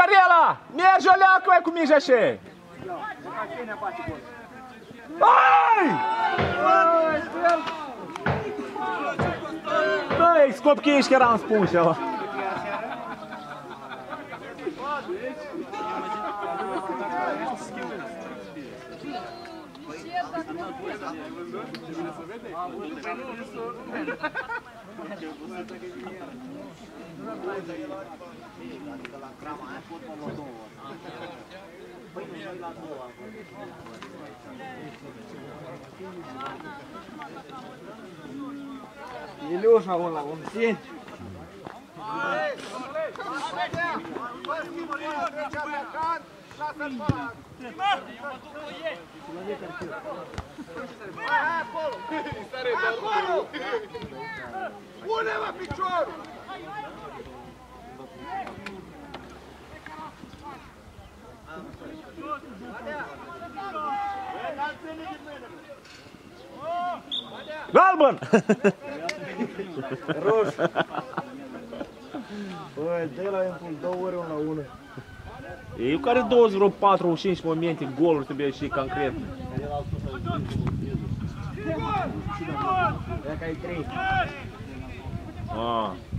Gabriela! Merge o leacu cu mingea și! Ai! Băi, scop că ești eram spus ăla. Илюша, вон сень. Pune-mă piciorul! Galben! Roșu. Băi, de la impul 2 ori 1-1. Eu care 20 vreo 4-5 momente, goluri trebuie și concret. Ia că ai 3. Ah.